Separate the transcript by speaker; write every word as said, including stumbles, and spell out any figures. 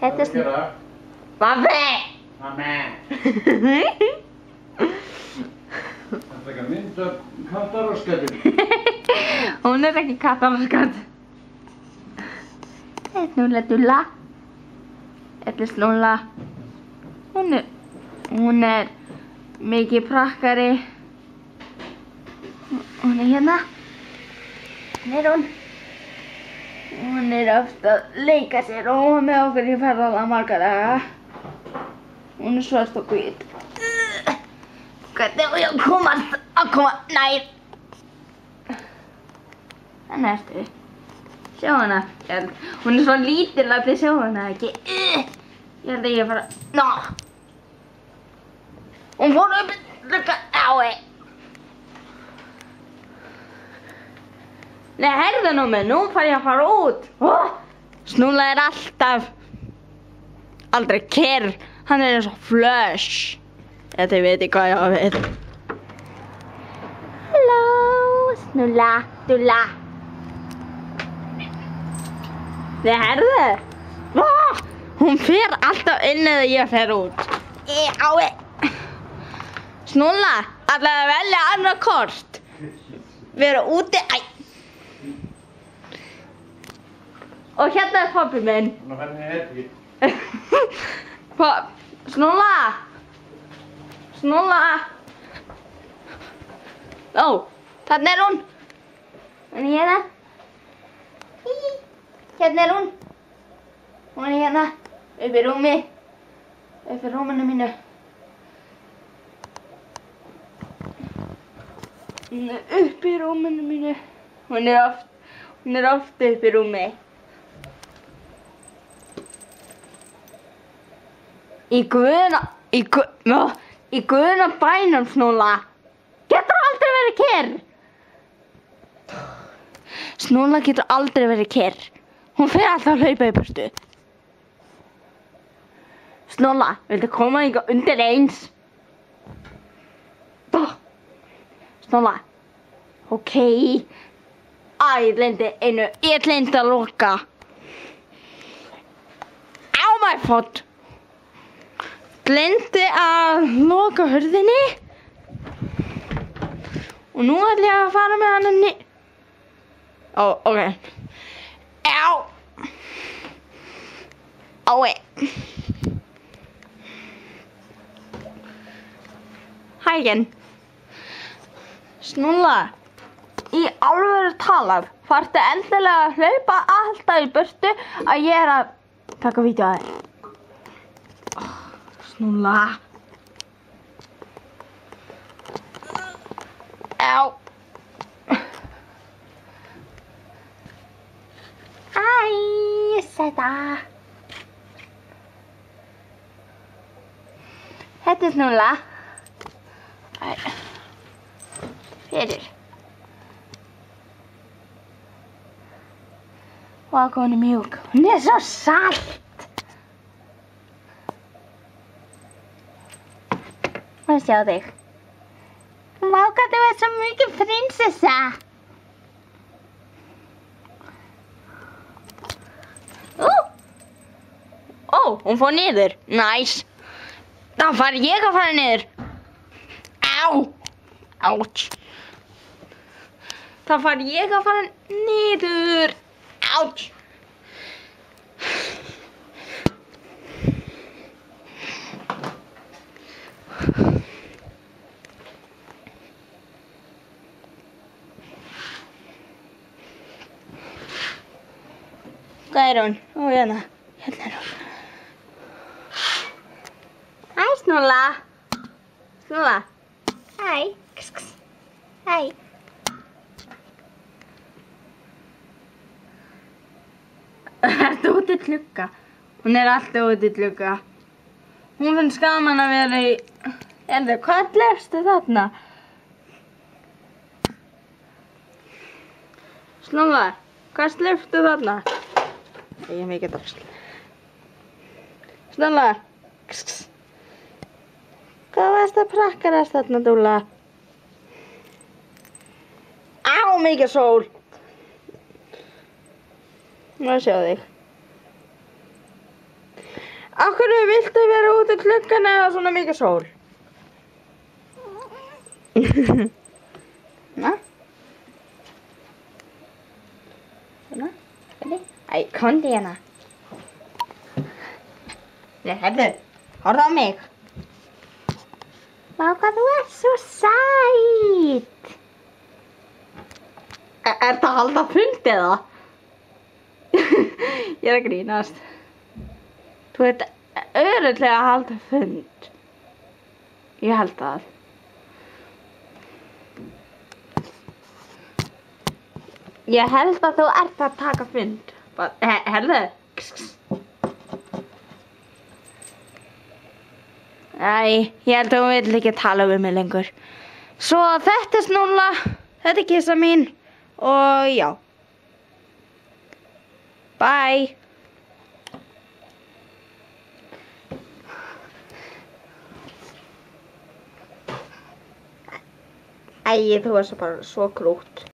Speaker 1: Þetta er Snúlla. Vabbi!
Speaker 2: Mamma! Það er ekki að mynda kattaróskatinn.
Speaker 1: Hún er ekki kattaróskat. Þetta er Snúlla Dulla. Þetta er Snúlla. Hún er, hún er mikið prakkari. Hún er hérna. Hérna er hún. Hún er oft að leika sér og hún er með okkur í ferðalag marga daga. Hún er svart og hvít. Hvernig á ég að komast að koma nær? Þannig ertu. Sjá hana. Hún er svo lítil að þið sjá hana ekki. Ég held að ég fara... Ná! Hún fór upp í glugga. Ái! Nei, herðu nú mig, nú fær ég að fara út. Oh, Snúlla er alltaf aldrei kyrr. Hann er eins og Flush. Þetta ég veit ekki hvað ég á við. Halló, Snúlla Dulla. Nei, herðu. Oh, hún fer alltaf inn eða ég fer út. Í, ái. Snúlla, ætlaði að velja annað kort. Vera úti, æ. Og hérna er pabbi minn.
Speaker 2: Hún er hvernig herbyggir.
Speaker 1: Snúlla! Snúlla! Ó, þarna er hún. Hún er hérna. Hí, hérna er hún. Hún er hérna. Upp í rúmi. Upp í rúminu mínu. Hún er upp í rúminu mínu. Hún er oft, hún er oft upp í rúmi. Í guðuna, í guðuna, í guðuna bænum, Snúlla. Getur aldrei verið kyrr. Snúlla getur aldrei verið kyrr. Hún fer alltaf að hlaupa í burtu. Snúlla, viltu koma hingað undir eins? Snúlla. Ok. Æ, ég gleymdi einu. Ég gleymdi að loka. Á my foot. Gleymdi að loka hurðinni. Og nú ætla ég að fara með hana ni... Ó, ok. Á. Ái. Hægen. Snúlla. Í alvöru talað. Þarftu endilega að hlaupa alltaf í burtu að ég er að taka vídeó að þér. Snúlla. Á. Æ, sæta. Þetta er Snúlla. Æ. Fyrir. Vá, hvað hún er mjúk. Hún er svo salt. Má sjá þig. Vá, hvað þú ert svo mikið prinsessa. Ó. Ó, hún fór niður. Nice. Þá far ég að fara niður. Á. Átt. Þá far ég að fara niður. Átt. Hvað er hún? Ó, hérna. Hérna er hún. Hæ, Snúlla. Snúlla. Hæ. Kss, kss. Hæ. Ertu út í glugga? Hún er alltaf út í glugga. Hún finnst gaman að vera í... Erðu, hvað lefstu þarna? Snúlla, hvað lefstu þarna? Ég er mikið drasl. Snúlla. Kss, kss. Hvað varst að prakkarast þarna, Dúlla? Á, mikið sól. Má sjá þig. Af hverju viltu vera út í gluggann eða svona mikið sól? Na? Svona? Hvernig? Æ, komdu hérna. Nei, hefðu, horfðu á mig. Vá, hvað þú ert svo sæt. Er, er það að halda fund eða? Ég er að grínast. Þú ert örugglega að halda fund. Ég held það. Ég held að þú ert að taka fund. He Herðu. Æ, ég held að hún vill ekki tala við mig lengur. Svo þetta er Snúlla, þetta er kissa mín og já. Bye. Æ, þú varst bara svo krútt.